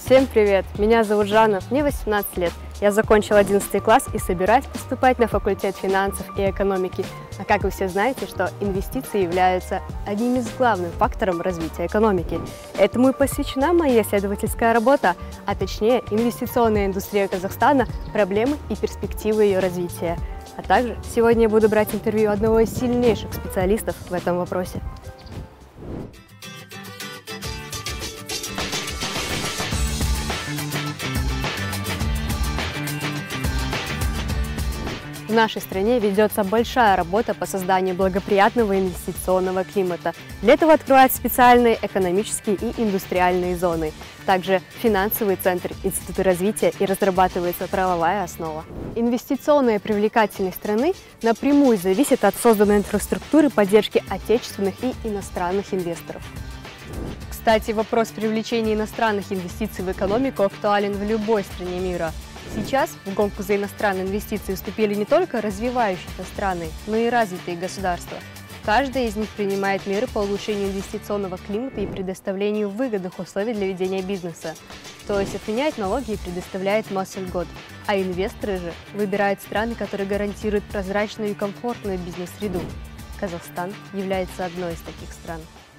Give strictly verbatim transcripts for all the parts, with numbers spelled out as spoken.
Всем привет! Меня зовут Жанна, мне восемнадцать лет. Я закончила одиннадцатый класс и собираюсь поступать на факультет финансов и экономики. А как вы все знаете, что инвестиции являются одним из главных факторов развития экономики. Этому и посвящена моя исследовательская работа, а точнее инвестиционная индустрия Казахстана, проблемы и перспективы ее развития. А также сегодня я буду брать интервью одного из сильнейших специалистов в этом вопросе. В нашей стране ведется большая работа по созданию благоприятного инвестиционного климата. Для этого открывают специальные экономические и индустриальные зоны. Также финансовый центр, институты развития и разрабатывается правовая основа. Инвестиционная привлекательность страны напрямую зависит от созданной инфраструктуры поддержки отечественных и иностранных инвесторов. Кстати, вопрос привлечения иностранных инвестиций в экономику актуален в любой стране мира. Сейчас в гонку за иностранные инвестиции вступили не только развивающиеся страны, но и развитые государства. Каждая из них принимает меры по улучшению инвестиционного климата и предоставлению выгодных условий для ведения бизнеса. То есть отменяет налоги и предоставляет массу льгот. А инвесторы же выбирают страны, которые гарантируют прозрачную и комфортную бизнес-среду. Казахстан является одной из таких стран.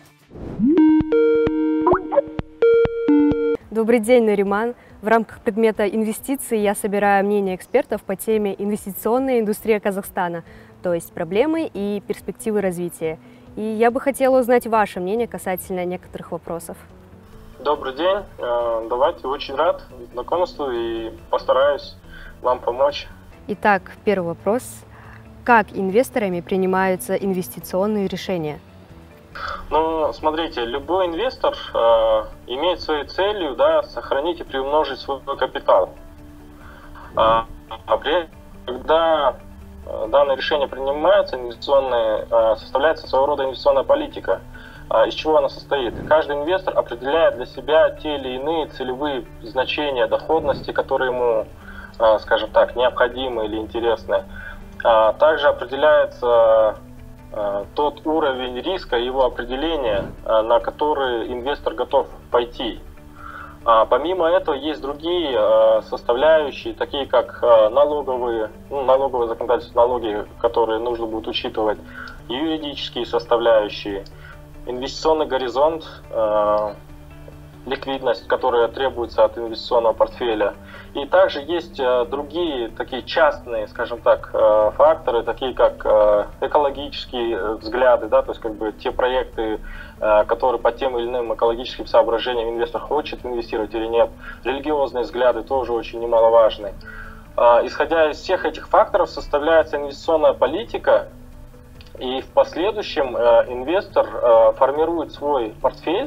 Добрый день, Нариман. В рамках предмета инвестиции я собираю мнение экспертов по теме «Инвестиционная индустрия Казахстана», то есть проблемы и перспективы развития. И я бы хотела узнать ваше мнение касательно некоторых вопросов. Добрый день. Давайте, очень рад знакомству и постараюсь вам помочь. Итак, первый вопрос. Как инвесторами принимаются инвестиционные решения? Ну, смотрите, любой инвестор э, имеет своей целью, да, сохранить и приумножить свой капитал. А, а при, когда э, данное решение принимается, инвестиционное, э, составляется своего рода инвестиционная политика. А, из чего она состоит? Каждый инвестор определяет для себя те или иные целевые значения доходности, которые ему, э, скажем так, необходимы или интересны. А, также определяется тот уровень риска, его определения, на который инвестор готов пойти. Помимо этого есть другие составляющие, такие как налоговые, ну, налоговое законодательство, налоги, которые нужно будет учитывать, юридические составляющие, инвестиционный горизонт, ликвидность, которая требуется от инвестиционного портфеля. И также есть другие такие частные, скажем так, факторы, такие как экологические взгляды, да, то есть как бы те проекты, которые по тем или иным экологическим соображениям инвестор хочет инвестировать или нет. Религиозные взгляды тоже очень немаловажны. Исходя из всех этих факторов составляется инвестиционная политика, и в последующем инвестор формирует свой портфель,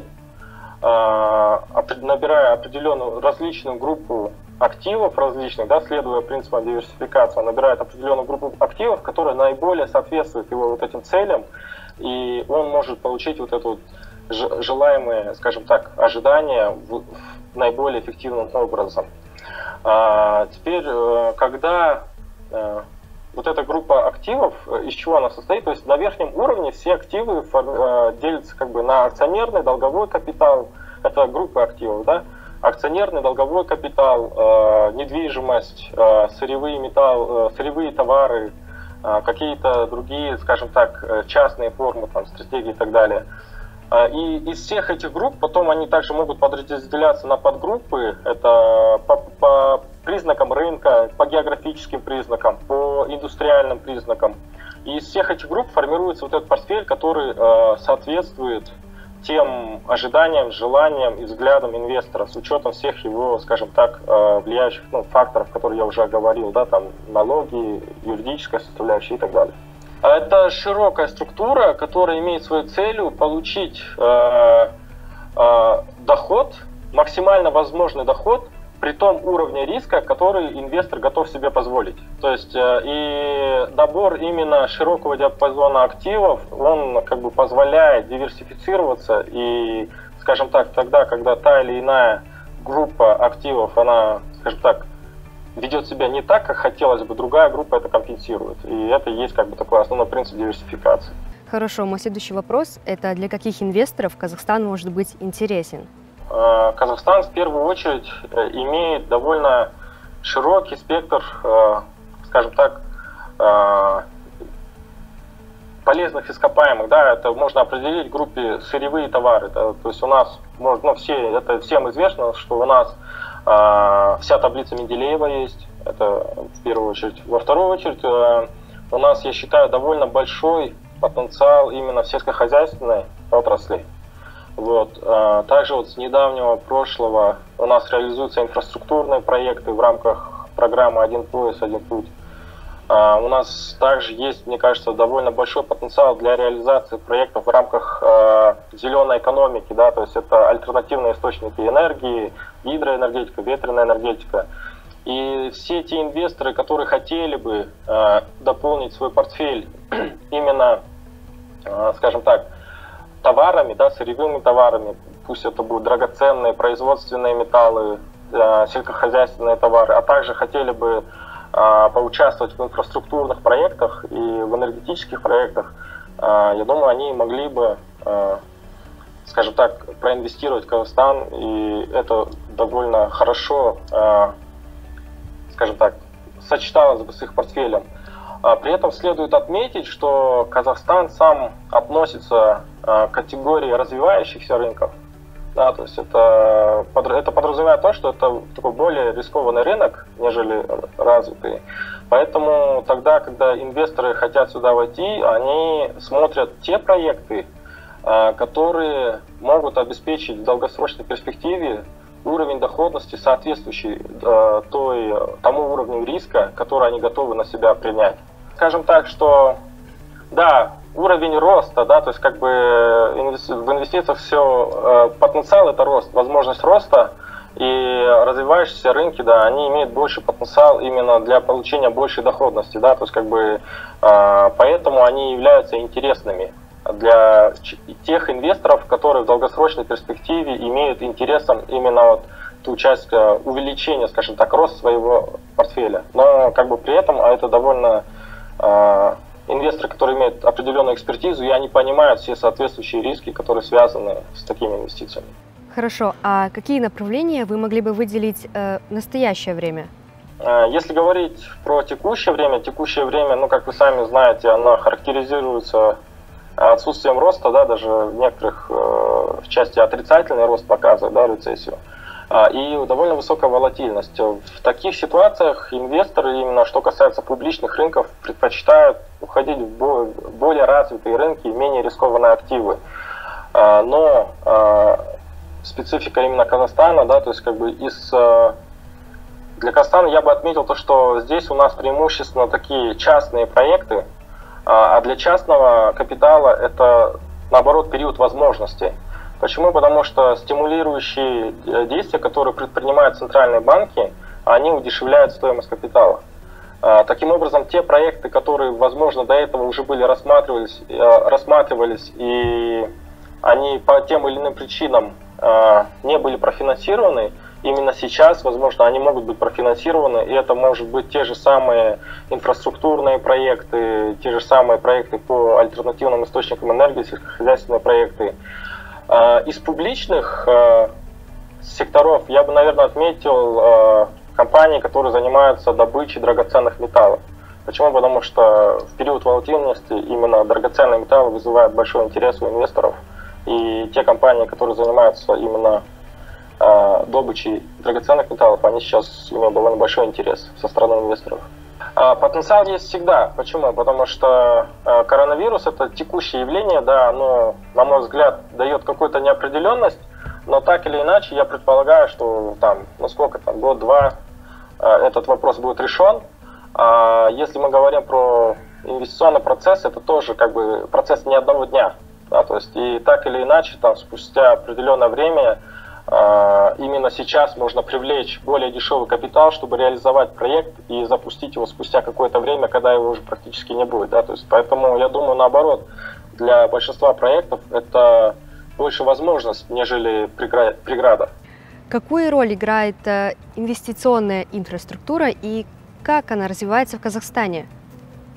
набирая определенную различную группу активов различных, да, следуя принципам диверсификации, он набирает определенную группу активов, которая наиболее соответствует его вот этим целям, и он может получить вот это вот желаемые, скажем так, ожидания в, в наиболее эффективным образом. А, теперь, когда вот эта группа активов, из чего она состоит, то есть на верхнем уровне все активы делятся как бы на акционерный, долговой капитал, это группа активов, да, акционерный, долговой капитал, недвижимость, сырьевые, металл, сырьевые товары, какие-то другие, скажем так, частные формы, там, стратегии и так далее. И из всех этих групп потом они также могут подразделяться на подгруппы, это по, по признакам рынка, по географическим признакам, по индустриальным признакам. И из всех этих групп формируется вот этот портфель, который э, соответствует тем ожиданиям, желаниям и взглядам инвестора с учетом всех его, скажем так, э, влияющих, ну, факторов, которые я уже оговорил, да, там налоги, юридическая составляющая и так далее. Это широкая структура, которая имеет свою целью получить э, э, доход, максимально возможный доход при том уровне риска, который инвестор готов себе позволить. То есть э, и набор именно широкого диапазона активов, он как бы позволяет диверсифицироваться и, скажем так, тогда, когда та или иная группа активов, она, скажем так, ведет себя не так, как хотелось бы, другая группа это компенсирует. И это и есть как бы такой основной принцип диверсификации. Хорошо, мой следующий вопрос – это для каких инвесторов Казахстан может быть интересен? Казахстан в первую очередь имеет довольно широкий спектр, скажем так, полезных ископаемых. Да, это можно определить в группе сырьевые товары. Да, то есть у нас, ну, все, это всем известно, что у нас вся таблица Менделеева есть. Это в первую очередь. Во вторую очередь у нас, я считаю, довольно большой потенциал именно в сельскохозяйственной отрасли. Вот. Также вот с недавнего прошлого у нас реализуются инфраструктурные проекты в рамках программы «Один пояс, один путь». У нас также есть, мне кажется, довольно большой потенциал для реализации проектов в рамках зеленой экономики, да, то есть это альтернативные источники энергии, гидроэнергетика, ветреная энергетика. И все те инвесторы, которые хотели бы дополнить свой портфель именно, скажем так, товарами, да, сырьевыми товарами, пусть это будут драгоценные производственные металлы, э, сельскохозяйственные товары, а также хотели бы э, поучаствовать в инфраструктурных проектах и в энергетических проектах, э, я думаю, они могли бы, э, скажем так, проинвестировать в Казахстан, и это довольно хорошо, э, скажем так, сочеталось бы с их портфелем. При этом следует отметить, что Казахстан сам относится к категории развивающихся рынков. Да, то есть это, это подразумевает то, что это такой более рискованный рынок, нежели развитый. Поэтому тогда, когда инвесторы хотят сюда войти, они смотрят те проекты, которые могут обеспечить в долгосрочной перспективе уровень доходности, соответствующий э, той, тому уровню риска, который они готовы на себя принять. Скажем так, что да, уровень роста, да, то есть как бы в инвестициях все, э, потенциал это рост, возможность роста, и развивающиеся рынки, да, они имеют больше потенциал именно для получения большей доходности, да, то есть как бы э, поэтому они являются интересными для тех инвесторов, которые в долгосрочной перспективе имеют интересом именно вот ту часть увеличения, скажем так, роста своего портфеля. Но как бы при этом, а это довольно э, инвесторы, которые имеют определенную экспертизу, и они понимают все соответствующие риски, которые связаны с такими инвестициями. Хорошо, а какие направления вы могли бы выделить э, в настоящее время? Если говорить про текущее время, текущее время, ну как вы сами знаете, оно характеризуется отсутствием роста, да, даже в некоторых э, в части отрицательный рост показывает, да, рецессию, а, и довольно высокая волатильность. В таких ситуациях инвесторы, именно что касается публичных рынков, предпочитают уходить в более развитые рынки и менее рискованные активы. А, но а, специфика именно Казахстана, да, то есть как бы из для Казахстана я бы отметил то, что здесь у нас преимущественно такие частные проекты. А для частного капитала это, наоборот, период возможностей. Почему? Потому что стимулирующие действия, которые предпринимают центральные банки, они удешевляют стоимость капитала. Таким образом, те проекты, которые, возможно, до этого уже были рассматривались, рассматривались и они по тем или иным причинам не были профинансированы, именно сейчас, возможно, они могут быть профинансированы, и это может быть те же самые инфраструктурные проекты, те же самые проекты по альтернативным источникам энергии, сельскохозяйственные проекты. Из публичных секторов я бы, наверное, отметил компании, которые занимаются добычей драгоценных металлов. Почему? Потому что в период волатильности именно драгоценные металлы вызывают большой интерес у инвесторов. И те компании, которые занимаются именно добычей драгоценных металлов, они сейчас имеют довольно большой интерес со стороны инвесторов. Потенциал есть всегда. Почему? Потому что коронавирус — это текущее явление, да, оно, на мой взгляд, дает какую-то неопределенность, но так или иначе я предполагаю, что там, ну сколько там, год-два этот вопрос будет решен. Если мы говорим про инвестиционный процесс, это тоже как бы процесс не одного дня. Да, то есть и так или иначе, там, спустя определенное время, э, именно сейчас можно привлечь более дешевый капитал, чтобы реализовать проект и запустить его спустя какое-то время, когда его уже практически не будет. Да, то есть, поэтому я думаю, наоборот, для большинства проектов это больше возможность, нежели преграда. Какую роль играет инвестиционная инфраструктура и как она развивается в Казахстане?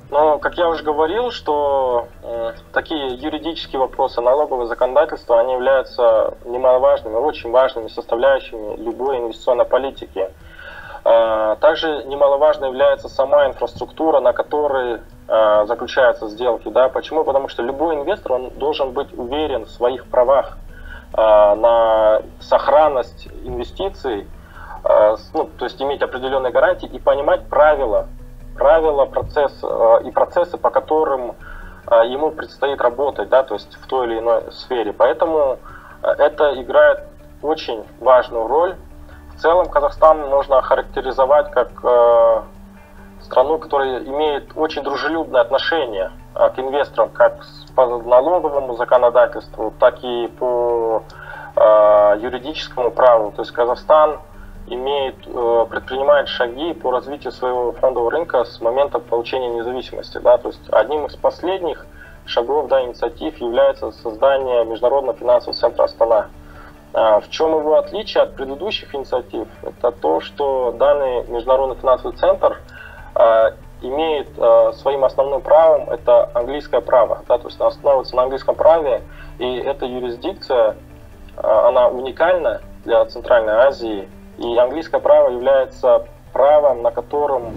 Но, как я уже говорил, что э, такие юридические вопросы, налоговое законодательство, они являются немаловажными, очень важными составляющими любой инвестиционной политики. Э, также немаловажной является сама инфраструктура, на которой э, заключаются сделки. Да? Почему? Потому что любой инвестор он должен быть уверен в своих правах э, на сохранность инвестиций, э, ну, то есть иметь определенные гарантии и понимать правила, правила процесс, и процессы, по которым ему предстоит работать, да, то есть в той или иной сфере. Поэтому это играет очень важную роль. В целом Казахстан можно охарактеризовать как страну, которая имеет очень дружелюбное отношение к инвесторам, как по налоговому законодательству, так и по юридическому праву. То есть Казахстан имеет, предпринимает шаги по развитию своего фондового рынка с момента получения независимости. Да? То есть одним из последних шагов, да, инициатив является создание Международного финансового центра Астана. В чем его отличие от предыдущих инициатив? Это то, что данный Международный финансовый центр имеет своим основным правом это английское право. Да? То есть основывается на английском праве, и эта юрисдикция, она уникальна для Центральной Азии. И английское право является правом, на котором,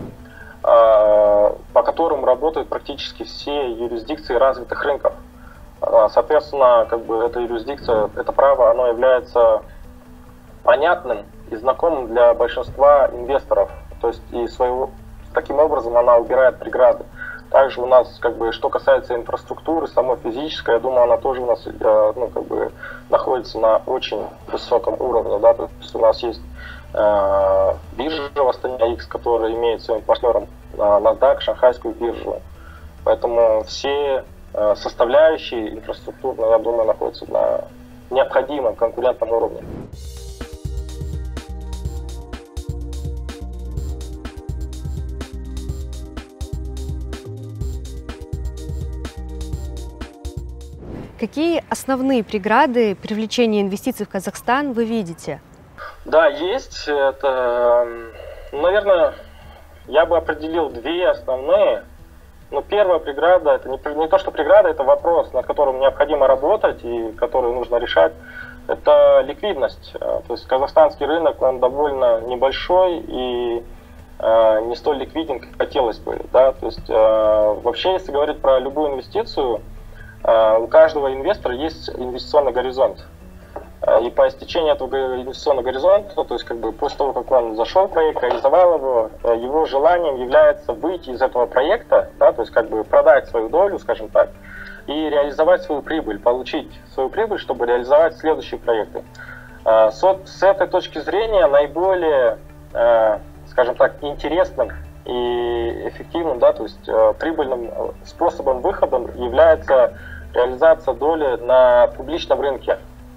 э, по которому работают практически все юрисдикции развитых рынков. Соответственно, как бы эта юрисдикция, это право, оно является понятным и знакомым для большинства инвесторов. То есть и своего, таким образом она убирает преграды. Также у нас, как бы, что касается инфраструктуры, самой физической, я думаю, она тоже у нас э, ну, как бы, находится на очень высоком уровне. Да? То есть у нас есть э, биржа в Астане X, которая имеет своим партнером э, NASDAQ, шанхайскую биржу. Поэтому все э, составляющие инфраструктурные, я думаю, находятся на необходимом конкурентном уровне. Какие основные преграды привлечения инвестиций в Казахстан вы видите? Да, есть. Это, наверное, я бы определил две основные. Но первая преграда, это не, не то, что преграда, это вопрос, над которым необходимо работать и который нужно решать. Это ликвидность. То есть казахстанский рынок, он довольно небольшой и э, не столь ликвиден, как хотелось бы. Да? То есть, э, вообще, если говорить про любую инвестицию, у каждого инвестора есть инвестиционный горизонт. И по истечении этого инвестиционного горизонта, то есть как бы после того, как он зашел в проект, реализовал его, его желанием является выйти из этого проекта, да, то есть как бы продать свою долю, скажем так, и реализовать свою прибыль, получить свою прибыль, чтобы реализовать следующие проекты. С этой точки зрения наиболее, скажем так, интересным и эффективным, да, то есть прибыльным способом выхода является реализация доли на публичном рынке.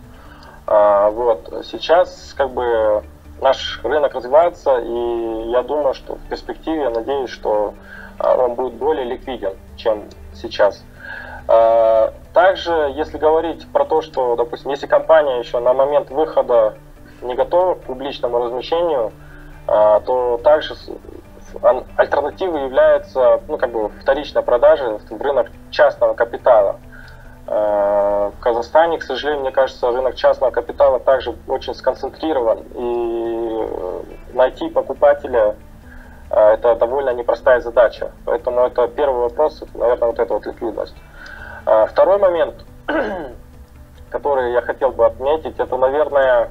Вот. Сейчас как бы наш рынок развивается, и я думаю, что в перспективе, я надеюсь, что он будет более ликвиден, чем сейчас. Также, если говорить про то, что, допустим, если компания еще на момент выхода не готова к публичному размещению, то также альтернативой является, ну, как бы вторичная продажа в рынок частного капитала. В Казахстане, к сожалению, мне кажется, рынок частного капитала также очень сконцентрирован, и найти покупателя – это довольно непростая задача. Поэтому это первый вопрос, наверное, вот эта вот ликвидность. Второй момент, который я хотел бы отметить, это, наверное,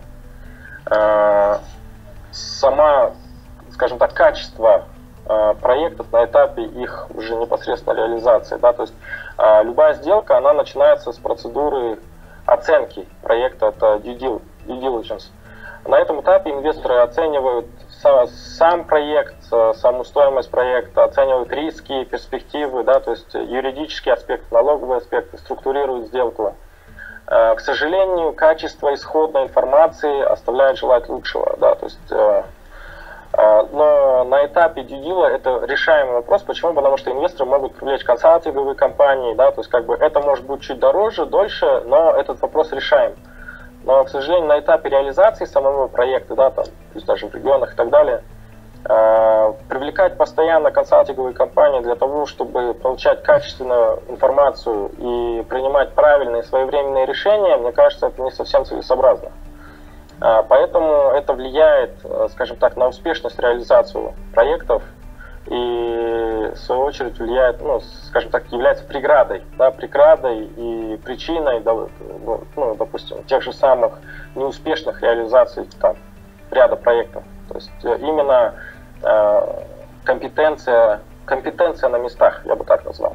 сама, скажем так, качество проектов на этапе их уже непосредственно реализации. Да? То есть э, любая сделка, она начинается с процедуры оценки проекта, это due diligence. На этом этапе инвесторы оценивают сам проект, саму стоимость проекта, оценивают риски, перспективы, да? То есть юридический аспект, налоговый аспект, структурируют сделку. Э, к сожалению, качество исходной информации оставляет желать лучшего. Да? То есть, э, но на этапе due diligence это решаемый вопрос. Почему? Потому что инвесторы могут привлечь консалтинговые компании, да, то есть как бы это может быть чуть дороже, дольше, но этот вопрос решаем. Но, к сожалению, на этапе реализации самого проекта, да, там, то есть даже в регионах и так далее, Привлекать постоянно консалтинговые компании для того, чтобы получать качественную информацию и принимать правильные своевременные решения, мне кажется, это не совсем целесообразно. Поэтому это влияет, скажем так, на успешность реализации проектов и, в свою очередь, влияет, ну, скажем так, является преградой, да, преградой и причиной, ну, допустим, тех же самых неуспешных реализаций там, ряда проектов. То есть именно компетенция, компетенция на местах, я бы так назвал.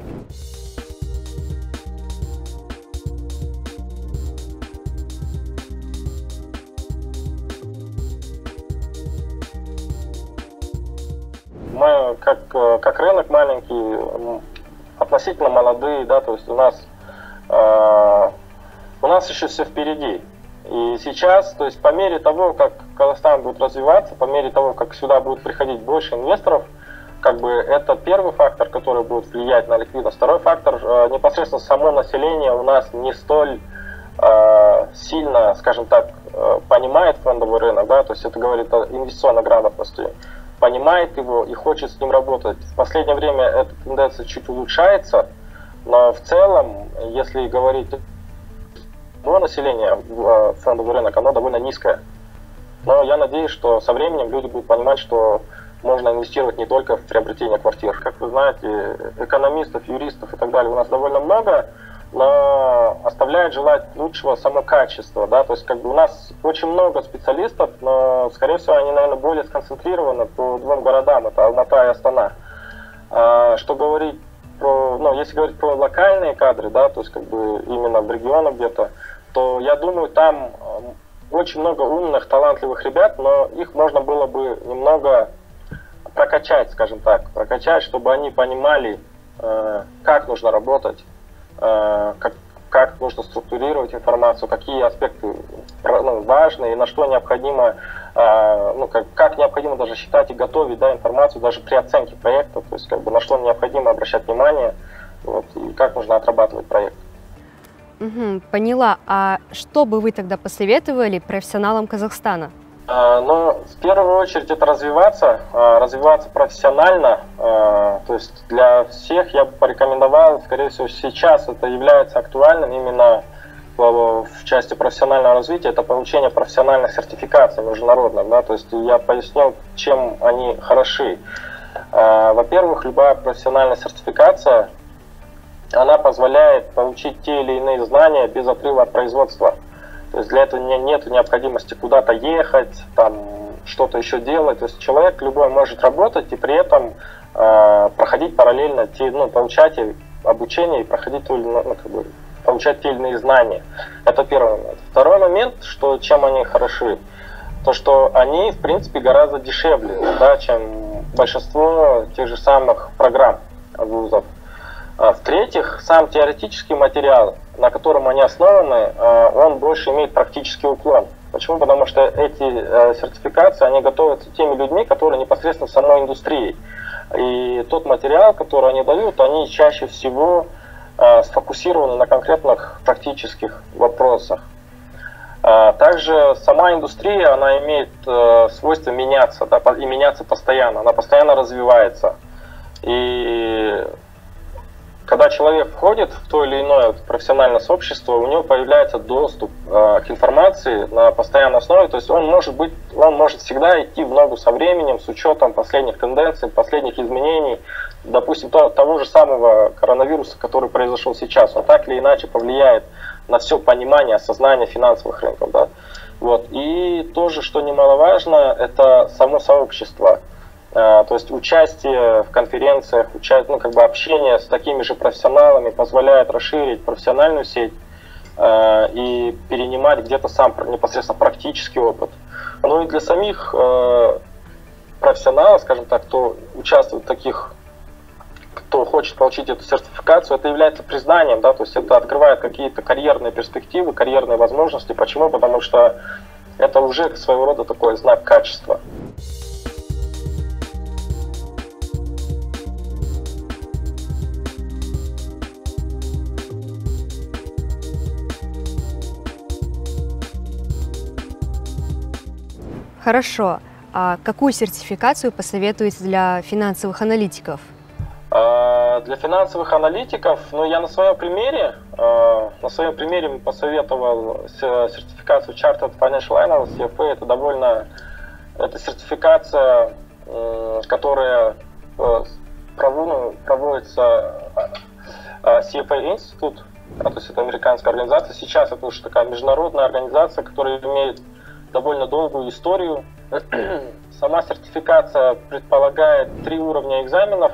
Мы как, как рынок маленький, относительно молодые, да, то есть у нас, э, у нас еще все впереди. И сейчас, то есть по мере того, как Казахстан будет развиваться, по мере того, как сюда будет приходить больше инвесторов, как бы это первый фактор, который будет влиять на ликвидность. Второй фактор, непосредственно само население у нас не столь э, сильно, скажем так, понимает фондовый рынок, да, то есть это говорит о инвестиционной грамотности, понимает его и хочет с ним работать. В последнее время эта тенденция чуть улучшается, но в целом, если говорить но население в фондовый рынок, оно довольно низкое. Но я надеюсь, что со временем люди будут понимать, что можно инвестировать не только в приобретение квартир. Как вы знаете, экономистов, юристов и так далее у нас довольно много, но оставляет желать лучшего само качество. Да? То есть как бы у нас очень много специалистов, но, скорее всего, они, наверное, более сконцентрированы по двум городам, это Алмата и Астана. А, что говорить про, ну, если говорить про локальные кадры, да, то есть как бы именно в регионах где-то, то я думаю, там очень много умных, талантливых ребят, но их можно было бы немного прокачать, скажем так, прокачать, чтобы они понимали, э, как нужно работать, э, как, как нужно структурировать информацию, какие аспекты ну, важны и на что необходимо, э, ну, как, как необходимо даже считать и готовить, да, информацию даже при оценке проекта, то есть как бы на что необходимо обращать внимание, вот, и как нужно отрабатывать проект. Угу, поняла. А что бы вы тогда посоветовали профессионалам Казахстана? А, ну, в первую очередь это развиваться, а, развиваться профессионально. А, то есть для всех я бы порекомендовал, скорее всего, сейчас это является актуальным именно в, в части профессионального развития, это получение профессиональных сертификаций международных. Да? То есть я поясню, чем они хороши. А, во-первых, любая профессиональная сертификация, она позволяет получить те или иные знания без отрыва от производства. То есть для этого нет необходимости куда-то ехать, там что-то еще делать. То есть человек любой может работать и при этом э, проходить параллельно, те, ну, получать обучение и проходить, ну, как бы, получать те или иные знания. Это первый момент. Второй момент, что, чем они хороши, то что они, в принципе, гораздо дешевле, да, чем большинство тех же самых программ вузов. В-третьих, сам теоретический материал, на котором они основаны, он больше имеет практический уклон. Почему? Потому что эти сертификации, они готовятся теми людьми, которые непосредственно в самой индустрии. И тот материал, который они дают, они чаще всего сфокусированы на конкретных практических вопросах. Также сама индустрия, она имеет свойство меняться, да, и меняться постоянно, она постоянно развивается. И когда человек входит в то или иное профессиональное сообщество, у него появляется доступ э, к информации на постоянной основе, то есть он может быть, он может всегда идти в ногу со временем, с учетом последних тенденций, последних изменений, допустим, то, того же самого коронавируса, который произошел сейчас, он так или иначе повлияет на все понимание, осознание финансовых рынков, да? Вот. И тоже, что немаловажно, это само сообщество. То есть участие в конференциях, участие, ну, как бы общение с такими же профессионалами позволяет расширить профессиональную сеть э, и перенимать где-то сам непосредственно практический опыт. Ну и для самих э, профессионалов, скажем так, кто участвует в таких, кто хочет получить эту сертификацию, это является признанием, да, то есть это открывает какие-то карьерные перспективы, карьерные возможности. Почему? Потому что это уже своего рода такой знак качества. Хорошо. А какую сертификацию посоветуете для финансовых аналитиков? Для финансовых аналитиков, ну, я на своем примере, на своем примере посоветовал сертификацию Chartered Financial Analyst, си эф эй. Это довольно, это сертификация, которая проводится си эф эй Institute, то есть это американская организация. Сейчас это уже такая международная организация, которая имеет довольно долгую историю. Сама сертификация предполагает три уровня экзаменов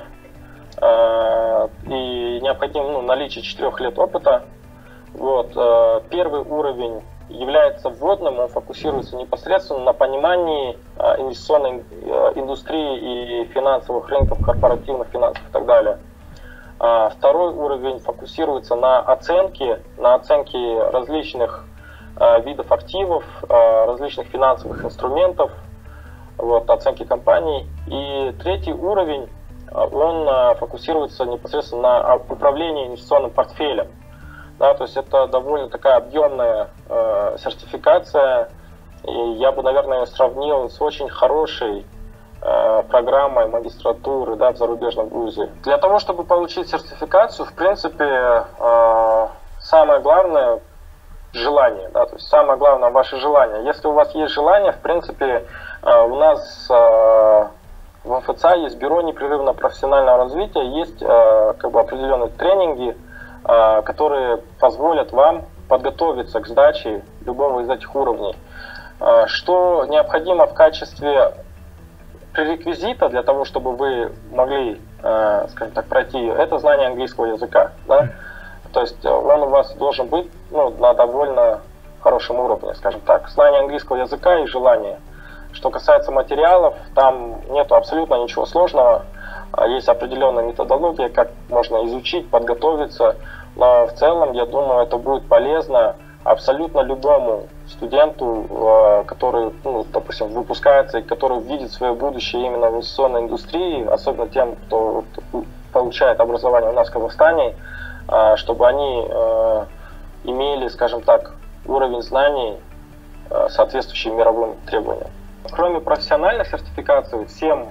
и необходимо, ну, наличие четырех лет опыта. Вот. Первый уровень является вводным, он фокусируется непосредственно на понимании инвестиционной индустрии и финансовых рынков, корпоративных финансов и так далее. Второй уровень фокусируется на оценке, на оценке различных видов активов, различных финансовых инструментов, вот, оценки компаний. И третий уровень, он фокусируется непосредственно на управлении инвестиционным портфелем. Да, то есть это довольно такая объемная э, сертификация, и я бы, наверное, ее сравнил с очень хорошей э, программой магистратуры, да, в зарубежном вузе. Для того, чтобы получить сертификацию, в принципе, э, самое главное – желание. Да, то есть самое главное – ваше желание. Если у вас есть желание, в принципе, э, у нас э, в эм эф цэ а есть бюро непрерывного профессионального развития, есть э, как бы определенные тренинги, которые позволят вам подготовиться к сдаче любого из этих уровней. Что необходимо в качестве пререквизита для того, чтобы вы могли, скажем так, пройти, это знание английского языка. Да? То есть он у вас должен быть, ну, на довольно хорошем уровне, скажем так. Знание английского языка и желание. Что касается материалов, там нету абсолютно ничего сложного. Есть определенная методология, как можно изучить, подготовиться, но в целом, я думаю, это будет полезно абсолютно любому студенту, который, ну, допустим, выпускается и который видит свое будущее именно в инвестиционной индустрии, особенно тем, кто получает образование у нас в Казахстане, чтобы они имели, скажем так, уровень знаний, соответствующий мировым требованиям. Кроме профессиональных сертификаций, всем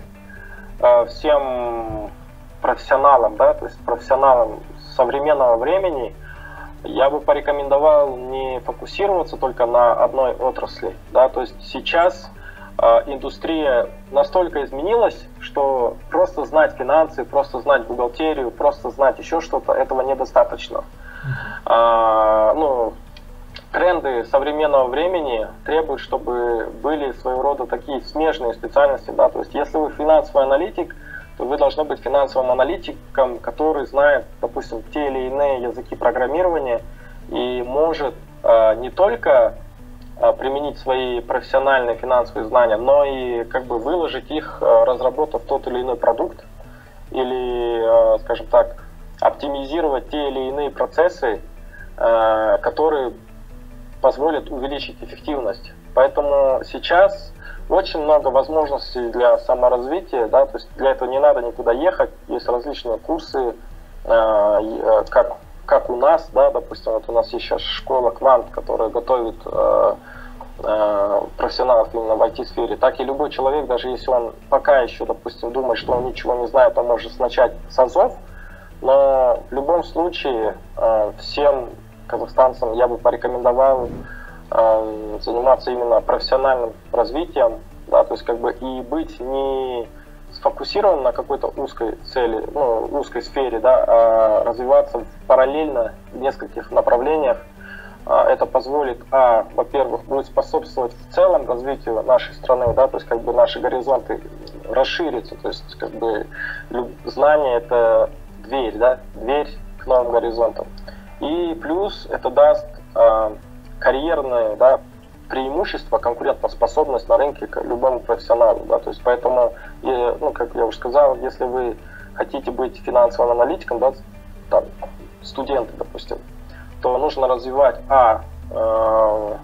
всем профессионалам, да, то есть профессионалам современного времени, я бы порекомендовал не фокусироваться только на одной отрасли. Да, то есть сейчас э, индустрия настолько изменилась, что просто знать финансы, просто знать бухгалтерию, просто знать еще что-то, этого недостаточно. А, ну, тренды современного времени требуют, чтобы были своего рода такие смежные специальности. Да? То есть если вы финансовый аналитик, то вы должны быть финансовым аналитиком, который знает, допустим, те или иные языки программирования и может э, не только э, применить свои профессиональные финансовые знания, но и как бы выложить их, э, разработав тот или иной продукт, или, э, скажем так, оптимизировать те или иные процессы, э, которые позволит увеличить эффективность. Поэтому сейчас очень много возможностей для саморазвития, да, то есть для этого не надо никуда ехать, есть различные курсы, э, как, как у нас, да, допустим, вот у нас есть сейчас школа Квант, которая готовит э, э, профессионалов именно в ай ти-сфере, так и любой человек, даже если он пока еще, допустим, думает, что он ничего не знает, он может начать с азов, но в любом случае э, всем казахстанцам я бы порекомендовал э, заниматься именно профессиональным развитием, да, то есть как бы и быть не сфокусированным на какой-то узкой цели, ну, узкой сфере, да, а развиваться параллельно в нескольких направлениях. Это позволит, а, во-первых, будет способствовать в целом развитию нашей страны, да, то есть как бы наши горизонты расширятся, то есть как бы знание — это дверь, да, дверь к новым горизонтам. И плюс это даст э, карьерное, да, преимущество, конкурентоспособность на рынке к любому профессионалу. Да, то есть поэтому, и, ну, как я уже сказал, если вы хотите быть финансовым аналитиком, да, там, студенты, допустим, то нужно развивать а э,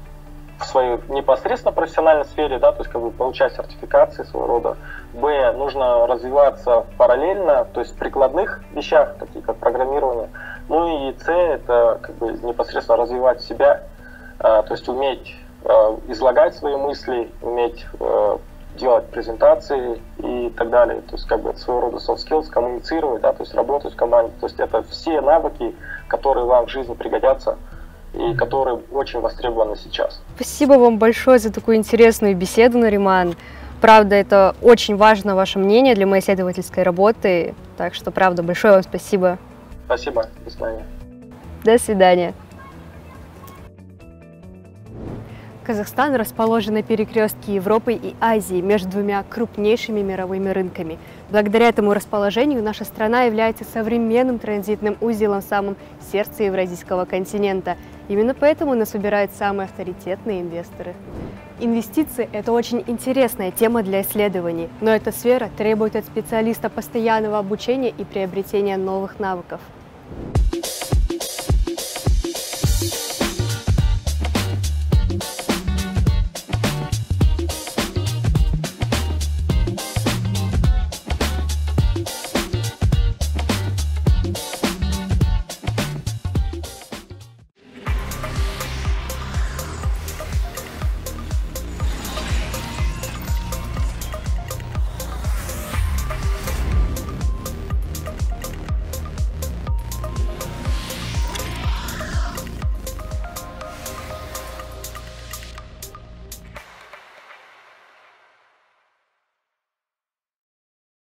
в своей непосредственно профессиональной сфере, да, то есть как бы получать сертификации своего рода. Б, нужно развиваться параллельно, то есть в прикладных вещах, такие как программирование. Ну и С, это как бы непосредственно развивать себя, э, то есть уметь э, излагать свои мысли, уметь э, делать презентации и так далее. То есть как бы это своего рода soft skills, коммуницировать, да, то есть работать в команде. То есть это все навыки, которые вам в жизни пригодятся и которые очень востребованы сейчас. Спасибо вам большое за такую интересную беседу, Нариман. Правда, это очень важно, ваше мнение для моей исследовательской работы. Так что, правда, большое вам спасибо. Спасибо. До свидания. До свидания. Казахстан расположен на перекрестке Европы и Азии между двумя крупнейшими мировыми рынками. Благодаря этому расположению наша страна является современным транзитным узелом в самом сердце Евразийского континента. Именно поэтому нас выбирают самые авторитетные инвесторы. Инвестиции – это очень интересная тема для исследований, но эта сфера требует от специалиста постоянного обучения и приобретения новых навыков.